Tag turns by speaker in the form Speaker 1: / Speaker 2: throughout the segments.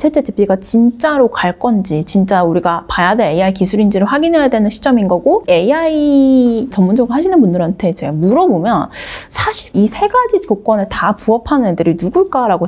Speaker 1: 챗GPT가 진짜로 갈 건지, 진짜 우리가 봐야 될 AI 기술인지를 확인해야 되는 시점인 거고, AI 전문적으로 하시는 분들한테 제가 물어보면 사실 이 세 가지 조건에 다 부합하는 애들이 누굴까라고.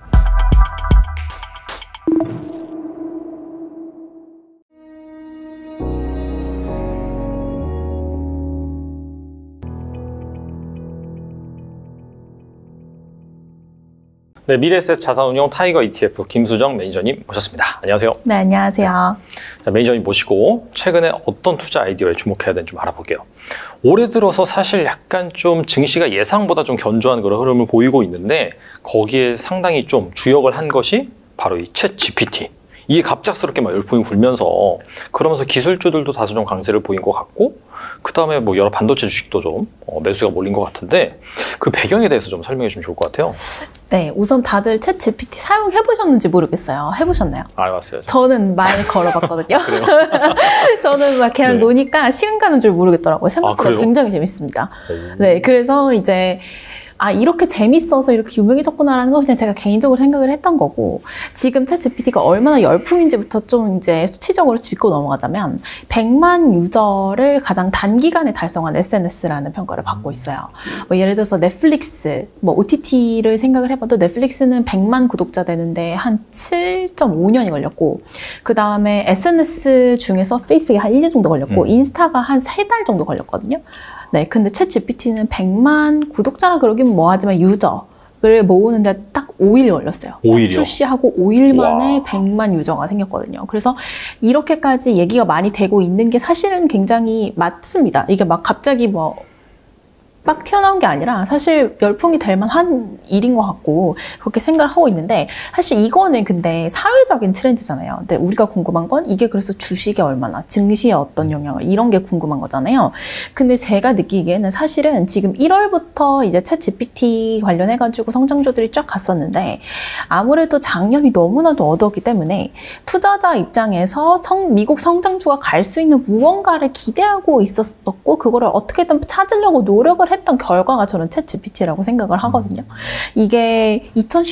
Speaker 2: 네, 미래에셋 자산운용 타이거 ETF 김수정 매니저님 모셨습니다. 안녕하세요.
Speaker 1: 네, 안녕하세요.
Speaker 2: 자, 매니저님 모시고 최근에 어떤 투자 아이디어에 주목해야 되는지 좀 알아볼게요. 올해 들어서 사실 약간 좀 증시가 예상보다 좀 견조한 그런 흐름을 보이고 있는데 거기에 상당히 좀 주역을 한 것이 바로 이 챗GPT. 이게 갑작스럽게 막 열풍이 불면서 그러면서 기술주들도 다소 좀 강세를 보인 것 같고 그 다음에 뭐 여러 반도체 주식도 좀 매수가 몰린 것 같은데 그 배경에 대해서 좀 설명해 주면 좋을 것 같아요.
Speaker 1: 네, 우선 다들 챗GPT 사용해보셨는지 모르겠어요. 해보셨나요?
Speaker 2: 알았어요.
Speaker 1: 저는 많이 걸어봤거든요.
Speaker 2: 그래요?
Speaker 1: 저는 막 걔랑
Speaker 2: 네.
Speaker 1: 노니까 시간 가는 줄 모르겠더라고요. 생각보다 굉장히 재밌습니다. 네, 그래서 이제 이렇게 재밌어서 이렇게 유명해졌구나라는 건 그냥 제가 개인적으로 생각을 했던 거고, 지금 챗GPT가 얼마나 열풍인지부터 좀 이제 수치적으로 짚고 넘어가자면 100만 유저를 가장 단기간에 달성한 SNS라는 평가를 받고 있어요. 뭐 예를 들어서 넷플릭스, 뭐 OTT를 생각을 해봐도 넷플릭스는 100만 구독자 되는데 한 7.5년이 걸렸고, 그 다음에 SNS 중에서 페이스북이 한 1년 정도 걸렸고, 인스타가 한 3달 정도 걸렸거든요. 네, 근데 챗GPT는 100만 구독자라 그러긴 뭐하지만 유저를 모으는데 딱 5일 걸렸어요.
Speaker 2: 5일이요?
Speaker 1: 출시하고 5일 만에
Speaker 2: 와.
Speaker 1: 100만 유저가 생겼거든요. 그래서 이렇게까지 얘기가 많이 되고 있는 게 사실은 굉장히 맞습니다. 이게 막 갑자기 막 튀어나온 게 아니라 사실 열풍이 될 만한 일인 것 같고 그렇게 생각을 하고 있는데, 사실 이거는 근데 사회적인 트렌드잖아요. 근데 우리가 궁금한 건 이게 그래서 주식에 얼마나, 증시에 어떤 영향을, 이런 게 궁금한 거잖아요. 근데 제가 느끼기에는 사실은 지금 1월부터 이제 챗GPT 관련해가지고 성장주들이 쫙 갔었는데, 아무래도 작년이 너무나도 어두웠기 때문에 투자자 입장에서 미국 성장주가 갈 수 있는 무언가를 기대하고 있었었고, 그거를 어떻게든 찾으려고 노력을 했던 결과가 저는 챗GPT라고 생각을 하거든요. 이게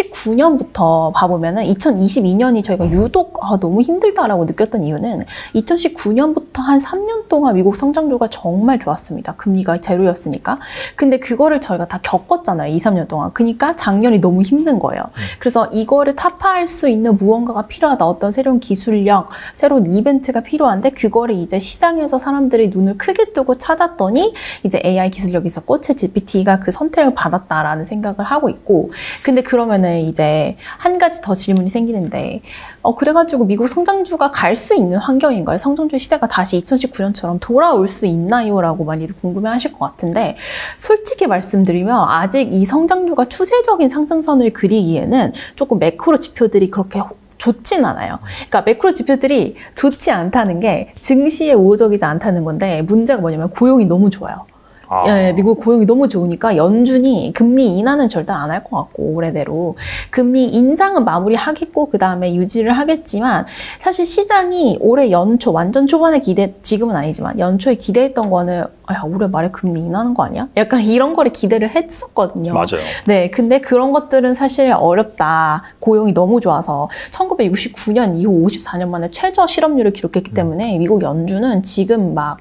Speaker 1: 2019년부터 봐보면은 2022년이 저희가 유독 너무 힘들다라고 느꼈던 이유는 2019년부터 한 3년 동안 미국 성장주가 정말 좋았습니다. 금리가 제로였으니까. 근데 그거를 저희가 다 겪었잖아요. 2, 3년 동안. 그러니까 작년이 너무 힘든 거예요. 그래서 이거를 타파할 수 있는 무언가가 필요하다. 어떤 새로운 기술력, 새로운 이벤트가 필요한데 그거를 이제 시장에서 사람들이 눈을 크게 뜨고 찾았더니 이제 AI 기술력이 있었고 챗GPT가 그 선택을 받았다라는 생각을 하고 있고, 근데 그러면은 이제 한 가지 더 질문이 생기는데, 그래가지고 미국 성장주가 갈 수 있는 환경인가요? 성장주 시대가 다시 2019년처럼 돌아올 수 있나요? 라고 많이들 궁금해 하실 것 같은데, 솔직히 말씀드리면 아직 이 성장주가 추세적인 상승선을 그리기에는 조금 매크로 지표들이 그렇게 좋진 않아요. 그러니까 매크로 지표들이 좋지 않다는 게 증시에 우호적이지 않다는 건데, 문제가 뭐냐면 고용이 너무 좋아요. 예, 미국 고용이 너무 좋으니까 연준이 금리 인하는 절대 안 할 것 같고, 올해대로 금리 인상은 마무리하겠고 그 다음에 유지를 하겠지만, 사실 시장이 올해 연초 완전 초반에 지금은 아니지만 연초에 기대했던 거는 올해 말에 금리 인하는 거 아니야? 약간 이런 거를 기대를 했었거든요.
Speaker 2: 맞아요.
Speaker 1: 네, 근데 그런 것들은 사실 어렵다. 고용이 너무 좋아서 1969년 이후 54년 만에 최저 실업률을 기록했기 때문에 미국 연준은 지금 막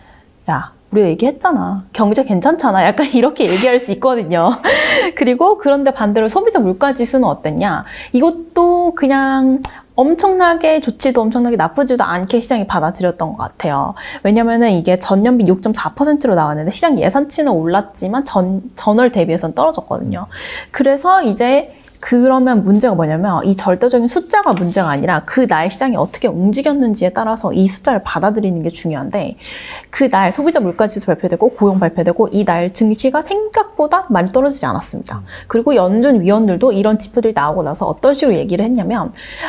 Speaker 1: 우리가 얘기했잖아. 경제 괜찮잖아. 약간 이렇게 얘기할 수 있거든요. 그리고 그런데 반대로 소비자 물가지수는 어땠냐? 이것도 그냥 엄청나게 좋지도 엄청나게 나쁘지도 않게 시장이 받아들였던 것 같아요. 왜냐면은 이게 전년비 6.4%로 나왔는데 시장 예상치는 올랐지만 전월 대비해서는 떨어졌거든요. 그래서 이제 그러면 문제가 뭐냐면 이 절대적인 숫자가 문제가 아니라 그날 시장이 어떻게 움직였는지에 따라서 이 숫자를 받아들이는 게 중요한데, 그날 소비자 물가지수 발표되고 고용 발표되고 이날 증시가 생각보다 많이 떨어지지 않았습니다. 그리고 연준 위원들도 이런 지표들이 나오고 나서 어떤 식으로 얘기를 했냐면,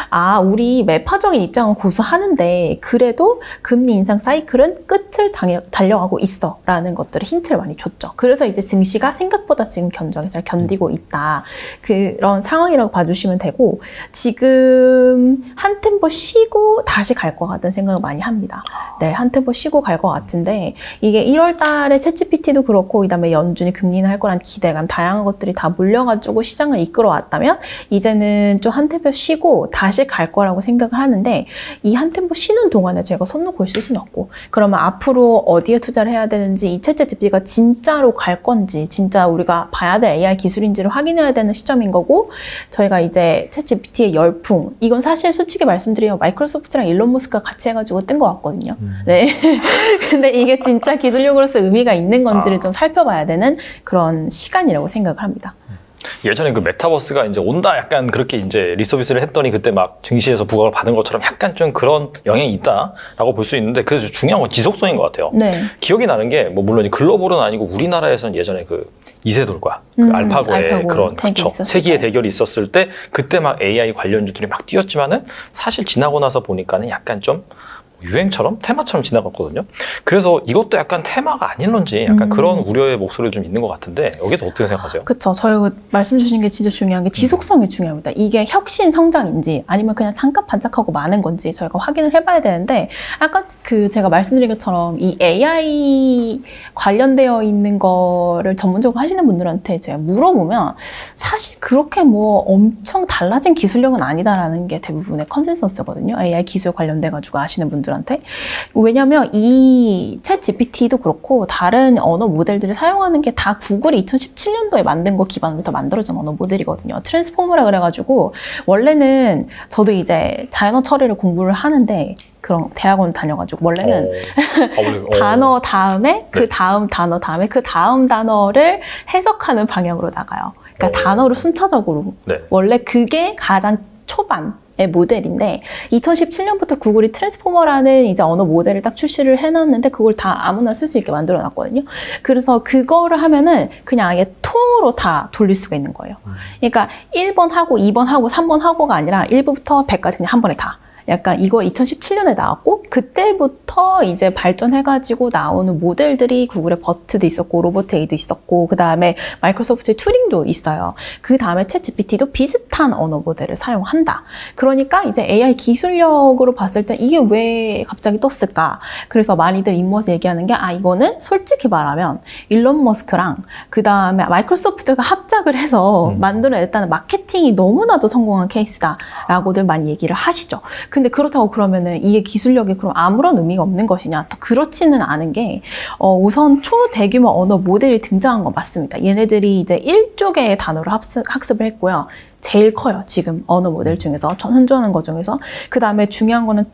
Speaker 1: 우리 매파적인 입장은 고수하는데 그래도 금리 인상 사이클은 끝을 달려가고 있어 라는 것들을 힌트를 많이 줬죠. 그래서 이제 증시가 생각보다 지금 견적이 잘 견디고 있다. 그런 상황이라고 봐주시면 되고 지금 한 템포 쉬고 다시 갈 것 같다는 생각을 많이 합니다. 네, 한 템포 쉬고 갈 것 같은데 이게 1월 달에 챗GPT도 그렇고 그다음에 연준이 금리 인하할 거란 기대감 다양한 것들이 다 몰려가지고 시장을 이끌어왔다면 이제는 좀 한 템포 쉬고 다시 갈 거라고 생각을 하는데 이 한 템포 쉬는 동안에 제가 손 놓고 있을 수는 없고 그러면 앞으로 어디에 투자를 해야 되는지 이 챗GPT가 진짜로 갈 건지 진짜 우리가 봐야 될 AI 기술인지를 확인해야 되는 시점인 거고 저희가 이제 챗GPT의 열풍 이건 사실 솔직히 말씀드리면 마이크로소프트랑 일론 머스크가 같이 해가지고 뜬 것 같거든요. 네. 근데 이게 진짜 기술력으로서 의미가 있는 건지를 좀 살펴봐야 되는 그런 시간이라고 생각을 합니다.
Speaker 2: 예전에 그 메타버스가 이제 온다 약간 그렇게 이제 리서비스를 했더니 그때 막 증시에서 부각을 받은 것처럼 약간 좀 그런 영향이 있다라고 볼 수 있는데 그래서 중요한 건 지속성인 것 같아요.
Speaker 1: 네.
Speaker 2: 기억이 나는 게 뭐 물론 글로벌은 아니고 우리나라에서는 예전에 그 이세돌과 그 알파고의 그런 그쵸 세기의 대결이 있었을 때 그때 막 AI 관련주들이 막 뛰었지만은 사실 지나고 나서 보니까는 약간 좀 유행처럼 테마처럼 지나갔거든요. 그래서 이것도 약간 테마가 아닐런지 약간 그런 우려의 목소리도 좀 있는 것 같은데 여기도 어떻게 생각하세요?
Speaker 1: 그렇죠. 저희가 말씀 주신 게 진짜 중요한 게 지속성이 중요합니다. 이게 혁신 성장인지 아니면 그냥 잠깐 반짝하고 마는 건지 저희가 확인을 해봐야 되는데 아까 그 제가 말씀드린 것처럼 이 AI 관련되어 있는 거를 전문적으로 하시는 분들한테 제가 물어보면 사실 그렇게 뭐 엄청 달라진 기술력은 아니다라는 게 대부분의 컨센서스거든요. AI 기술 관련돼 가지고 아시는 분들한테. 왜냐하면 이 챗 GPT도 그렇고 다른 언어 모델들을 사용하는 게 다 구글이 2017년도에 만든 거 기반으로 다 만들어진 언어 모델이거든요. 트랜스포머라 그래가지고 원래는 저도 이제 자연어 처리를 공부를 하는데 그런 대학원 다녀가지고 원래는 단어 다음에 그 다음 단어 다음에 그 다음 단어를 해석하는 방향으로 나가요. 그러니까 단어를 순차적으로 원래 그게 가장 초반의 모델인데 2017년부터 구글이 트랜스포머라는 이제 언어 모델을 딱 출시를 해놨는데 그걸 다 아무나 쓸 수 있게 만들어 놨거든요. 그래서 그거를 하면은 그냥 아예 통으로 다 돌릴 수가 있는 거예요. 그러니까 1번 하고 2번 하고 3번 하고가 아니라 1부부터 100까지 그냥 한 번에 다. 약간 이거 2017년에 나왔고 그때부터 이제 발전해가지고 나오는 모델들이 구글의 버트도 있었고 로버트 A도 있었고 그 다음에 마이크로소프트의 튜링도 있어요. 그 다음에 챗 GPT도 비슷한 언어 모델을 사용한다. 그러니까 이제 AI 기술력으로 봤을 때 이게 왜 갑자기 떴을까? 그래서 많이들 인머스 얘기하는 게 이거는 솔직히 말하면 일론 머스크랑 그 다음에 마이크로소프트가 합작을 해서 만들어냈다는 마케팅이 너무나도 성공한 케이스다라고들 많이 얘기를 하시죠. 근데 그렇다고 그러면은 이게 기술력이 그럼 아무런 의미가 없는 것이냐? 또 그렇지는 않은 게 우선 초대규모 언어 모델이 등장한 건 맞습니다. 얘네들이 이제 1조 개의 단어를 학습을 했고요. 제일 커요. 지금 언어 모델 중에서 현존하는 것 중에서. 그 다음에 중요한 거는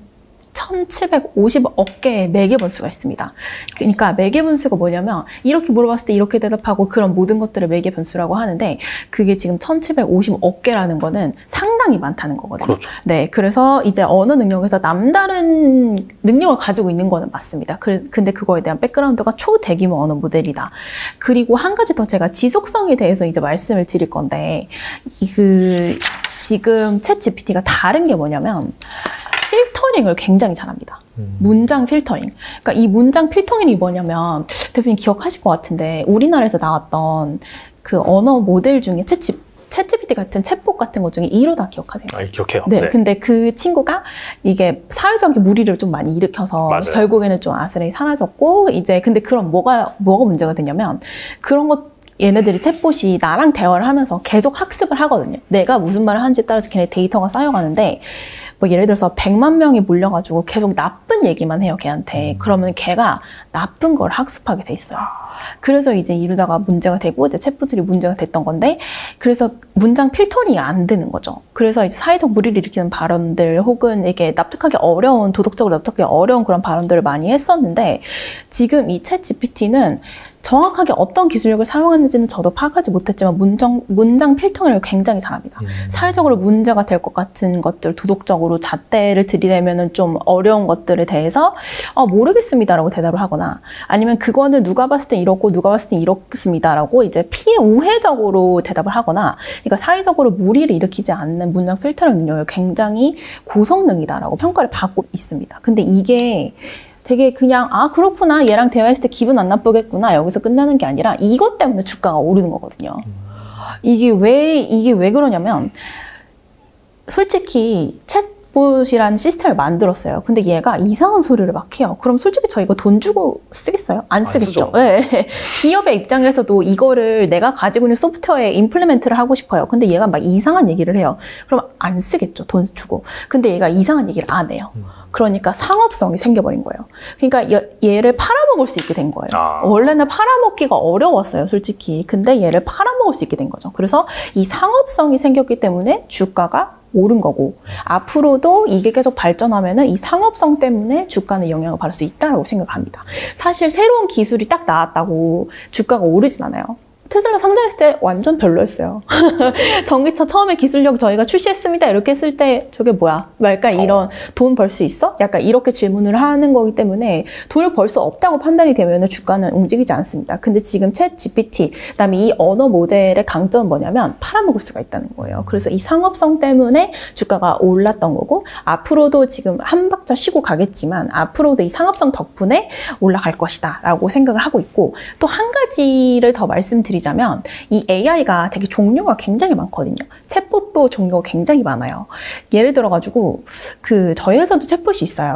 Speaker 1: 1750억 개의 매개 번수가 있습니다. 그러니까 매개 번수가 뭐냐면 이렇게 물어봤을 때 이렇게 대답하고 그런 모든 것들을 매개 번수라고 하는데 그게 지금 1750억 개라는 거는 상당히 많다는 거거든요.
Speaker 2: 그렇죠.
Speaker 1: 네, 그래서 이제 언어 능력에서 남다른 능력을 가지고 있는 거는 맞습니다. 근데 그거에 대한 백그라운드가 초대규모 언어 모델이다. 그리고 한 가지 더 제가 지속성에 대해서 이제 말씀을 드릴 건데 지금 챗 GPT가 다른 게 뭐냐면 필터링을 굉장히 잘합니다. 문장 필터링. 그러니까 이 문장 필터링이 뭐냐면 대표님 기억하실 것 같은데 우리나라에서 나왔던 그 언어 모델 중에 챗GPT 같은 챗봇 같은 것 중에 이루다 기억하세요?
Speaker 2: 기억해요.
Speaker 1: 네, 근데 그 친구가 이게 사회적인 무리를 좀 많이 일으켜서
Speaker 2: 맞아요.
Speaker 1: 결국에는 좀 아슬아슬 사라졌고 이제 근데 그럼 뭐가 문제가 되냐면 그런 것 얘네들이 챗봇이 나랑 대화를 하면서 계속 학습을 하거든요. 내가 무슨 말을 하는지에 따라서 걔네 데이터가 쌓여가는데 뭐 예를 들어서 100만 명이 몰려가지고 계속 나쁜 얘기만 해요, 걔한테. 그러면 걔가 나쁜 걸 학습하게 돼 있어요. 그래서 이제 이러다가 문제가 되고 이제 챗봇들이 문제가 됐던 건데 그래서 문장 필터링이 안 되는 거죠. 그래서 이제 사회적 무리를 일으키는 발언들 혹은 이게 납득하기 어려운 도덕적으로 납득하기 어려운 그런 발언들을 많이 했었는데 지금 이 챗 GPT는 정확하게 어떤 기술력을 사용하는지는 저도 파악하지 못했지만 문장 필터링을 굉장히 잘합니다. 사회적으로 문제가 될 것 같은 것들, 도덕적으로 잣대를 들이대면은 좀 어려운 것들에 대해서 모르겠습니다라고 대답을 하거나 아니면 그거는 누가 봤을 때 이렇고 누가 봤을 때 이렇습니다라고 이제 피해 우회적으로 대답을 하거나 그러니까 사회적으로 무리를 일으키지 않는 문장 필터링 능력이 굉장히 고성능이다라고 평가를 받고 있습니다. 근데 이게 되게 그냥 그렇구나 얘랑 대화했을 때 기분 안 나쁘겠구나 여기서 끝나는 게 아니라 이것 때문에 주가가 오르는 거거든요. 이게 왜 그러냐면 솔직히 챗봇이라는 시스템을 만들었어요. 근데 얘가 이상한 소리를 막 해요. 그럼 솔직히 저 이거 돈 주고 쓰겠어요? 안 쓰겠죠. 네. 기업의 입장에서도 이거를 내가 가지고 있는 소프트웨어에 임플리멘트를 하고 싶어요. 근데 얘가 막 이상한 얘기를 해요. 그럼 안 쓰겠죠. 돈 주고. 근데 얘가 이상한 얘기를 안 해요. 그러니까 상업성이 생겨버린 거예요. 그러니까 얘를 팔아먹을 수 있게 된 거예요. 원래는 팔아먹기가 어려웠어요, 솔직히. 근데 얘를 팔아먹을 수 있게 된 거죠. 그래서 이 상업성이 생겼기 때문에 주가가 오른 거고, 앞으로도 이게 계속 발전하면은 이 상업성 때문에 주가는 영향을 받을 수 있다고 생각을 합니다. 사실 새로운 기술이 딱 나왔다고 주가가 오르진 않아요. 테슬라 상장했을 때 완전 별로였어요. 전기차 처음에 기술력 저희가 출시했습니다. 이렇게 했을 때 저게 뭐야? 약간 이런 돈 벌 수 있어? 약간 이렇게 질문을 하는 거기 때문에 돈을 벌 수 없다고 판단이 되면 주가는 움직이지 않습니다. 근데 지금 챗 GPT, 그다음에 이 언어 모델의 강점은 뭐냐면 팔아먹을 수가 있다는 거예요. 그래서 이 상업성 때문에 주가가 올랐던 거고, 앞으로도 지금 한 박자 쉬고 가겠지만 앞으로도 이 상업성 덕분에 올라갈 것이다 라고 생각을 하고 있고, 또 한 가지를 더 말씀드리자면 이 AI가 되게 종류가 굉장히 많거든요. 챗봇도 종류가 굉장히 많아요. 예를 들어가지고 저희 회사도 챗봇이 있어요.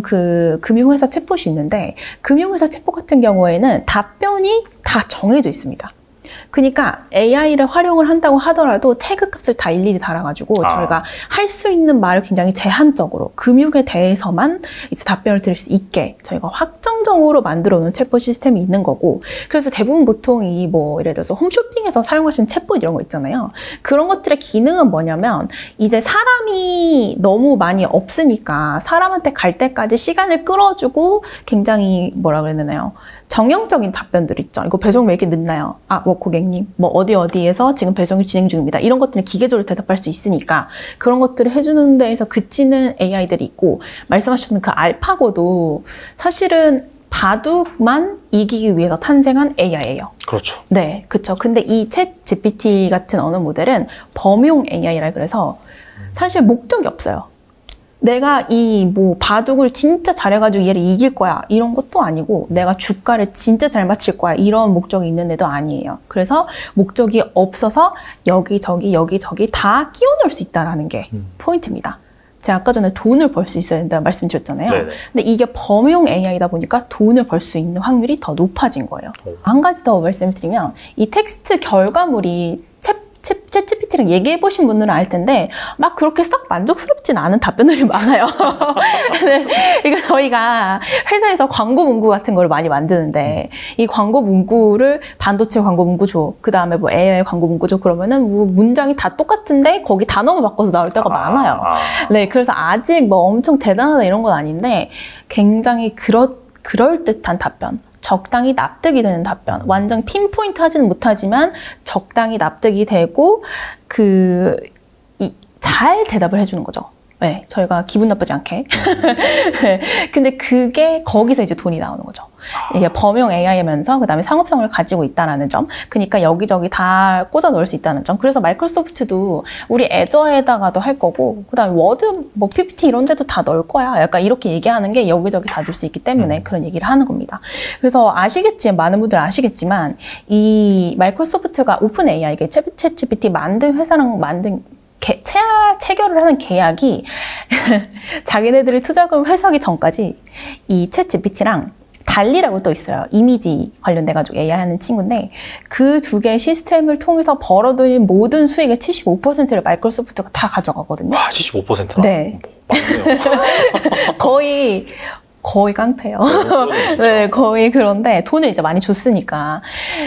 Speaker 1: 금융회사 챗봇이 있는데, 금융회사 챗봇 같은 경우에는 답변이 다 정해져 있습니다. 그러니까 AI를 활용을 한다고 하더라도 태그 값을 다 일일이 달아가지고 저희가 할 수 있는 말을 굉장히 제한적으로 금융에 대해서만 이제 답변을 드릴 수 있게 저희가 확정적으로 만들어 놓은 챗봇 시스템이 있는 거고, 그래서 대부분 보통 예를 들어서 홈쇼핑에서 사용하시는 챗봇 이런 거 있잖아요. 그런 것들의 기능은 뭐냐면, 이제 사람이 너무 많이 없으니까 사람한테 갈 때까지 시간을 끌어주고 굉장히 뭐라 그래야 되나요? 정형적인 답변들 있죠. 이거 배송 왜 이렇게 늦나요? 고객님, 어디에서 지금 배송이 진행 중입니다. 이런 것들은 기계적으로 대답할 수 있으니까 그런 것들을 해주는 데에서 그치는 AI들이 있고, 말씀하셨던 그 알파고도 사실은 바둑만 이기기 위해서 탄생한 AI예요.
Speaker 2: 그렇죠.
Speaker 1: 네, 그렇죠. 근데 이 챗 GPT 같은 언어 모델은 범용 AI라 그래서 사실 목적이 없어요. 내가 바둑을 진짜 잘해가지고 얘를 이길 거야 이런 것도 아니고, 내가 주가를 진짜 잘 맞힐 거야 이런 목적이 있는 애도 아니에요. 그래서 목적이 없어서 여기저기 다 끼워 넣을 수 있다는 게 포인트입니다. 제가 아까 전에 돈을 벌 수 있어야 된다고 말씀드렸잖아요. 네네. 근데 이게 범용 AI다 보니까 돈을 벌 수 있는 확률이 더 높아진 거예요. 한 가지 더 말씀드리면, 이 텍스트 결과물이 챗GPT랑 얘기해보신 분들은 알 텐데 막 그렇게 썩 만족스럽진 않은 답변들이 많아요. 네, 이거 저희가 회사에서 광고 문구 같은 걸 많이 만드는데, 이 광고 문구를 반도체 광고 문구 줘, 그 다음에 AI 광고 문구 줘, 그러면은 문장이 다 똑같은데 거기 단어만 바꿔서 나올 때가 많아요. 네, 그래서 아직 엄청 대단하다 이런 건 아닌데 굉장히 그럴듯한 답변, 적당히 납득이 되는 답변, 완전 핀포인트 하지는 못하지만 적당히 납득이 되고 잘 대답을 해주는 거죠. 네, 저희가 기분 나쁘지 않게. 네, 근데 그게 거기서 이제 돈이 나오는 거죠. 이게 범용 AI면서 그다음에 상업성을 가지고 있다는 점, 그러니까 여기저기 다 꽂아 넣을 수 있다는 점. 그래서 마이크로소프트도 우리 애저에다가도 할 거고, 그다음에 워드, PPT 이런 데도 다 넣을 거야. 약간 이렇게 얘기하는 게 여기저기 다 넣을 수 있기 때문에 그런 얘기를 하는 겁니다. 그래서 많은 분들 아시겠지만 이 마이크로소프트가 오픈 AI, 챗 GPT 만든 회사랑 체결을 하는 계약이 자기네들이 투자금 회수하기 전까지 이 챗 GPT랑 달리라고 또 있어요. 이미지 관련돼가지고 AI 하는 친구인데, 그 두 개의 시스템을 통해서 벌어들인 모든 수익의 75%를 마이크로소프트가 다 가져가거든요.
Speaker 2: 와, 75%나?
Speaker 1: 네.
Speaker 2: 맞네요.
Speaker 1: 거의 깡패예요. 네, 거의 그런데 돈을 이제 많이 줬으니까.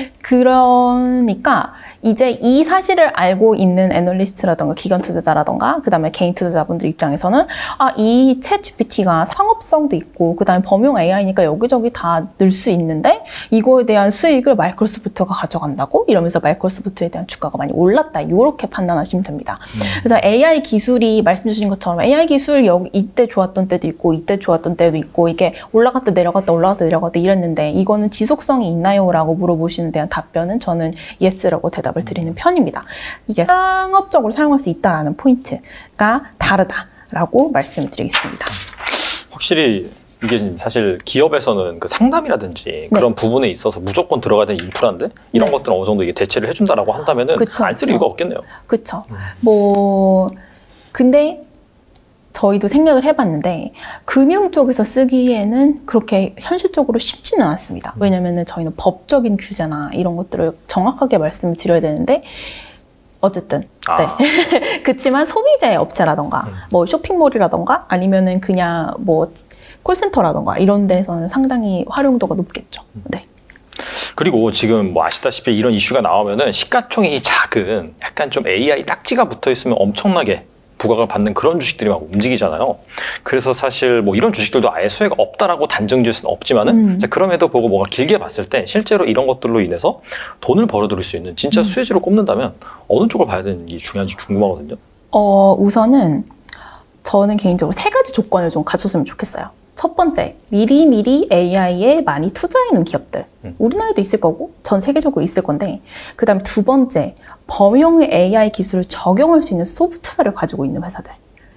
Speaker 1: 그러니까 이제 이 사실을 알고 있는 애널리스트라던가 기관 투자자라던가 그다음에 개인 투자자분들 입장에서는 이 챗 GPT가 상업성도 있고 그다음에 범용 AI니까 여기저기 다 넣을 수 있는데 이거에 대한 수익을 마이크로소프트가 가져간다고? 이러면서 마이크로소프트에 대한 주가가 많이 올랐다. 이렇게 판단하시면 됩니다. 그래서 AI 기술이 말씀 주신 것처럼 AI 기술 이때 좋았던 때도 있고 이때 좋았던 때도 있고, 이게 올라갔다 내려갔다 이랬는데 이거는 지속성이 있나요? 라고 물어보시는 데한 답변은 저는 예스라고 대답을 드리는 편입니다. 이게 상업적으로 사용할 수 있다는 포인트가 다르다라고 말씀드리겠습니다.
Speaker 2: 확실히 이게 사실 기업에서는 그 상담이라든지 그런 부분에 있어서 무조건 들어가야 되는 인프라인데 이런 것들은 어느 정도 이게 대체를 해준다라고 한다면은 안 쓸 이유가 없겠네요.
Speaker 1: 그렇죠. 뭐 근데 저희도 생각을 해봤는데 금융 쪽에서 쓰기에는 그렇게 현실적으로 쉽지는 않았습니다. 왜냐면은 저희는 법적인 규제나 이런 것들을 정확하게 말씀을 드려야 되는데 어쨌든 네. 그렇지만 소비재 업체라던가 뭐 쇼핑몰이라던가 아니면은 그냥 뭐 콜센터라던가 이런 데서는 상당히 활용도가 높겠죠. 네.
Speaker 2: 그리고 지금 뭐 아시다시피 이런 이슈가 나오면은 시가총액이 작은 약간 좀 AI 딱지가 붙어 있으면 엄청나게 부각을 받는 그런 주식들이 막 움직이잖아요. 그래서 사실 뭐 이런 주식들도 아예 수혜가 없다라고 단정 지을 수는 없지만은 그럼에도 보고 뭔가 길게 봤을 때 실제로 이런 것들로 인해서 돈을 벌어들일 수 있는 진짜 수혜지로 꼽는다면 어느 쪽을 봐야 되는지 중요한지 궁금하거든요.
Speaker 1: 우선은 저는 개인적으로 3가지 조건을 좀 갖췄으면 좋겠어요. 첫 번째, 미리미리 AI에 많이 투자해놓은 기업들. 우리나라에도 있을 거고 전 세계적으로 있을 건데, 그 다음에 두 번째, 범용 AI 기술을 적용할 수 있는 소프트웨어를 가지고 있는 회사들.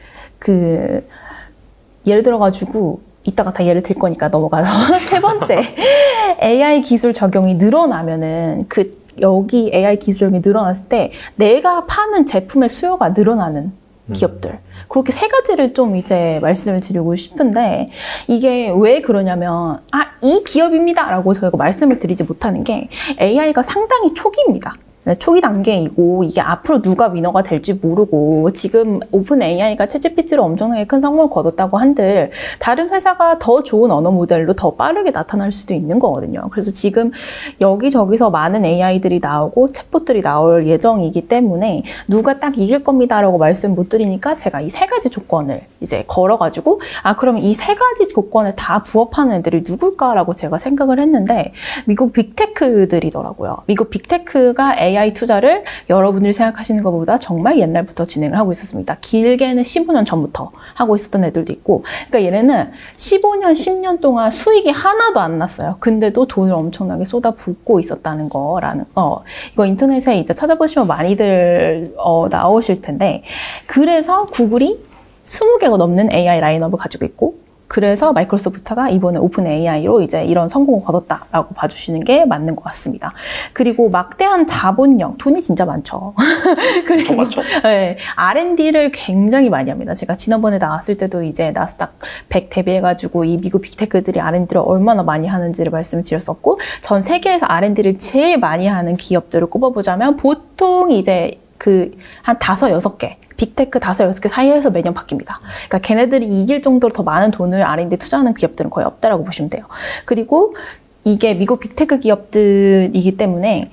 Speaker 1: 예를 들어가지고 이따가 다 예를 들 거니까 넘어가서 세 번째, AI 기술 적용이 늘어나면은 여기 AI 기술이 늘어났을 때 내가 파는 제품의 수요가 늘어나는 기업들. 그렇게 3가지를 좀 이제 말씀을 드리고 싶은데, 이게 왜 그러냐면, 이 기업입니다 라고 저희가 말씀을 드리지 못하는 게 AI가 상당히 초기입니다. 초기 단계이고 이게 앞으로 누가 위너가 될지 모르고, 지금 오픈 AI가 챗GPT로 엄청나게 큰 성공을 거뒀다고 한들 다른 회사가 더 좋은 언어 모델로 더 빠르게 나타날 수도 있는 거거든요. 그래서 지금 여기저기서 많은 AI들이 나오고 챗봇들이 나올 예정이기 때문에 누가 딱 이길 겁니다 라고 말씀 못 드리니까 제가 이 3가지 조건을 이제 걸어가지고 그러면 이 3가지 조건에 다 부합하는 애들이 누굴까라고 제가 생각을 했는데, 미국 빅테크들이더라고요. 미국 빅테크가 AI 투자를 여러분들이 생각하시는 것보다 정말 옛날부터 진행을 하고 있었습니다. 길게는 15년 전부터 하고 있었던 애들도 있고, 그러니까 얘네는 15년, 10년 동안 수익이 하나도 안 났어요. 근데도 돈을 엄청나게 쏟아붓고 있었다는 거라는 이거 인터넷에 이제 찾아보시면 많이들 나오실 텐데, 그래서 구글이 20개가 넘는 AI 라인업을 가지고 있고, 그래서 마이크로소프트가 이번에 오픈 AI로 이제 이런 성공을 거뒀다라고 봐주시는 게 맞는 것 같습니다. 그리고 막대한 자본력, 돈이 진짜 많죠.
Speaker 2: 엄청 많죠.
Speaker 1: 네, R&D를 굉장히 많이 합니다. 제가 지난번에 나왔을 때도 이제 나스닥 100 대비해가지고 이 미국 빅테크들이 R&D를 얼마나 많이 하는지를 말씀을 드렸었고, 전 세계에서 R&D를 제일 많이 하는 기업들을 꼽아보자면 보통 이제 한 5, 6개 빅테크 5, 6개 사이에서 매년 바뀝니다. 그러니까 걔네들이 이길 정도로 더 많은 돈을 R&D 투자하는 기업들은 거의 없다라고 보시면 돼요. 그리고 이게 미국 빅테크 기업들이기 때문에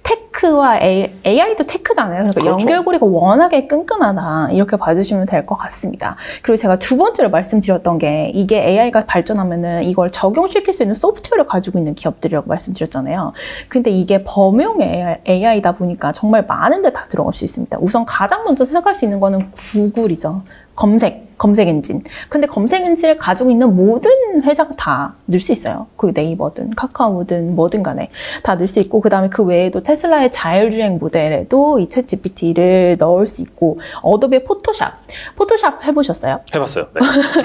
Speaker 1: 테크와 AI도 테크잖아요. 그러니까 그렇죠. 연결고리가 워낙에 끈끈하다, 이렇게 봐주시면 될 것 같습니다. 그리고 제가 두 번째로 말씀드렸던 게, 이게 AI가 발전하면은 이걸 적용시킬 수 있는 소프트웨어를 가지고 있는 기업들이라고 말씀드렸잖아요. 근데 이게 범용 AI다 보니까 정말 많은 데 다 들어갈 수 있습니다. 우선 가장 먼저 생각할 수 있는 거는 구글이죠. 검색 엔진. 근데 검색 엔진을 가지고 있는 모든 회사가 다 넣을 수 있어요. 그 네이버든 카카오든 뭐든 간에 다 넣을 수 있고, 그 다음에 그 외에도 테슬라의 자율주행 모델에도 이 챗 GPT를 넣을 수 있고, 어도비의 포토샵 해보셨어요?
Speaker 2: 해봤어요. 네.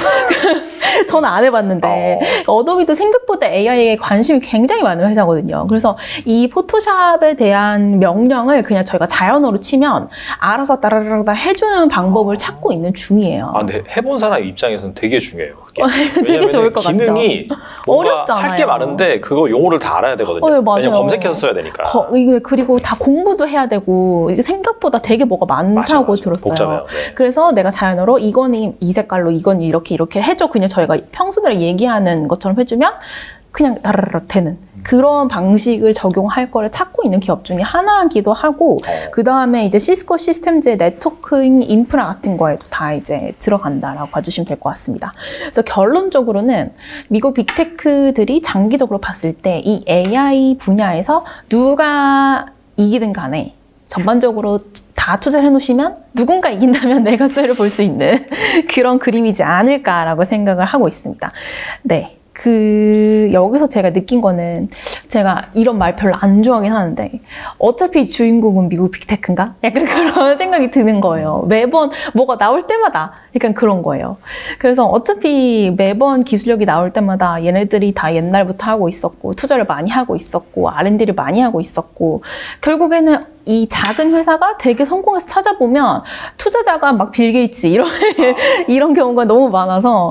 Speaker 1: 저는 안 해봤는데 어도비도 생각보다 AI에 관심이 굉장히 많은 회사거든요. 그래서 이 포토샵에 대한 명령을 그냥 저희가 자연어로 치면 알아서 따라라라 해주는 방법을 찾고 있는 중이에요.
Speaker 2: 네. 해본 사람 입장에서는 되게 중요해요. 그게.
Speaker 1: 되게 좋을 것 같죠.
Speaker 2: 기능이
Speaker 1: 어렵잖아요.
Speaker 2: 할 게 많은데 그거 용어를 다 알아야 되거든요.
Speaker 1: 맞아요.
Speaker 2: 왜냐면 검색해서 써야 되니까.
Speaker 1: 그리고 다 공부도 해야 되고, 이게 생각보다 되게 뭐가 많다고
Speaker 2: 맞아.
Speaker 1: 들었어요.
Speaker 2: 복잡해요. 네.
Speaker 1: 그래서 내가 자연어로 이거는 이 색깔로, 이건 이렇게 해줘. 그냥 저희가 평소대로 얘기하는 것처럼 해주면 그냥 따르르 되는 그런 방식을 적용할 거를 찾고 있는 기업 중에 하나이기도 하고, 그 다음에 이제 시스코 시스템즈의 네트워킹 인프라 같은 거에도 다 이제 들어간다라고 봐주시면 될 것 같습니다. 그래서 결론적으로는 미국 빅테크들이 장기적으로 봤을 때 이 AI 분야에서 누가 이기든 간에 전반적으로 다 투자를 해놓으시면 누군가 이긴다면 내가 수혜를 볼 수 있는 그런 그림이지 않을까라고 생각을 하고 있습니다. 네. 여기서 제가 느낀 거는 제가 이런 말 별로 안 좋아하긴 하는데 어차피 주인공은 미국 빅테크인가? 약간 그런 생각이 드는 거예요. 매번 뭐가 나올 때마다 약간 그런 거예요. 그래서 어차피 매번 기술력이 나올 때마다 얘네들이 다 옛날부터 하고 있었고 투자를 많이 하고 있었고 R&D를 많이 하고 있었고 결국에는 이 작은 회사가 되게 성공해서 찾아보면 투자자가 막 빌 게이츠 이런 경우가 너무 많아서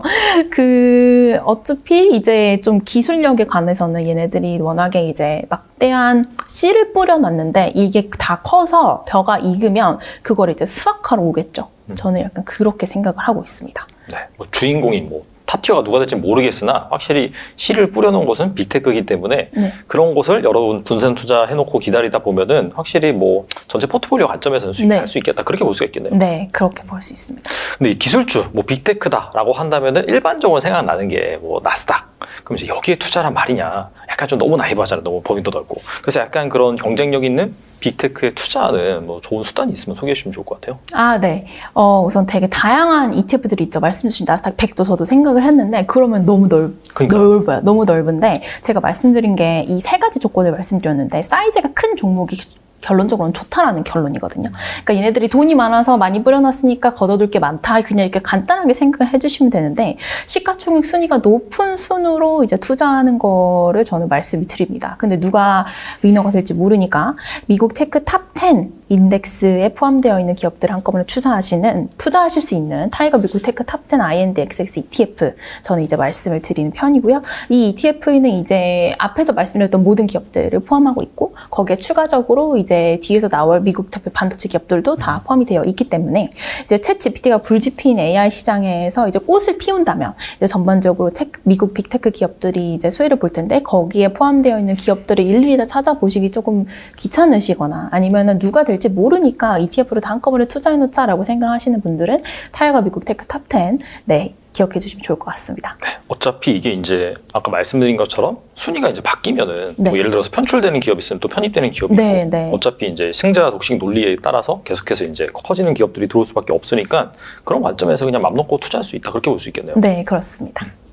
Speaker 1: 어차피 이제 좀 기술력에 관해서는 얘네들이 워낙에 이제 막대한 씨를 뿌려놨는데 이게 다 커서 벼가 익으면 그걸 이제 수확하러 오겠죠. 저는 약간 그렇게 생각을 하고 있습니다.
Speaker 2: 네, 뭐 주인공이 탑티어가 누가 될지 모르겠으나 확실히 씨를 뿌려놓은 곳은 빅테크이기 때문에
Speaker 1: 네.
Speaker 2: 그런 곳을 여러분 분산 투자해놓고 기다리다 보면은 확실히 뭐 전체 포트폴리오 관점에서는 수익할 수 있겠다 그렇게 볼 수가 있겠네요.
Speaker 1: 네, 그렇게 볼 수 있습니다.
Speaker 2: 근데 이 기술주, 뭐 빅테크다라고 한다면은 일반적으로 생각나는 게 뭐 나스닥. 그럼 이제 여기에 투자란 말이냐? 약간 좀 너무 나이브하잖아요. 너무 범위도 넓고. 그래서 약간 그런 경쟁력 있는 빅테크에 투자하는 뭐 좋은 수단이 있으면 소개해 주시면 좋을 것 같아요.
Speaker 1: 아, 네. 우선 되게 다양한 ETF들이 있죠. 말씀 주신 나스닥 100도 저도 생각을 했는데 그러면 너무 넓어요. 너무 넓은데 제가 말씀드린 게 이 세 가지 조건을 말씀드렸는데 사이즈가 큰 종목이 결론적으로는 좋다라는 결론이거든요. 그러니까 얘네들이 돈이 많아서 많이 뿌려놨으니까 걷어둘 게 많다. 그냥 이렇게 간단하게 생각을 해주시면 되는데 시가총액 순위가 높은 순으로 이제 투자하는 거를 저는 말씀을 드립니다. 근데 누가 위너가 될지 모르니까 미국 테크 탑 10 인덱스에 포함되어 있는 기업들을 한꺼번에 투자하실 수 있는 타이거 미국 테크 탑 10 INDXX ETF 저는 이제 말씀을 드리는 편이고요. 이 ETF는 이제 앞에서 말씀드렸던 모든 기업들을 포함하고 있고 거기에 추가적으로 이제 뒤에서 나올 미국 대표 반도체 기업들도 다 포함이 되어 있기 때문에 이제 챗 GPT가 불지핀 AI 시장에서 이제 꽃을 피운다면 이제 전반적으로 미국 빅테크 기업들이 이제 수혜를 볼 텐데 거기에 포함되어 있는 기업들을 일일이 다 찾아보시기 조금 귀찮으시거나 아니면은 누가 될지 모르니까 ETF로 다 한꺼번에 투자해놓자라고 생각하시는 분들은 타이거 미국 테크 탑 10 네. 기억해 주시면 좋을 것 같습니다.
Speaker 2: 네, 어차피 이게 이제 아까 말씀드린 것처럼 순위가 이제 바뀌면은
Speaker 1: 네.
Speaker 2: 뭐 예를 들어서 편출되는 기업이 있으면 또 편입되는 기업이
Speaker 1: 네,
Speaker 2: 있고
Speaker 1: 네.
Speaker 2: 어차피 이제 승자 독식 논리에 따라서 계속해서 이제 커지는 기업들이 들어올 수밖에 없으니까 그런 관점에서 그냥 맘 놓고 투자할 수 있다 그렇게 볼 수 있겠네요.
Speaker 1: 네, 그렇습니다.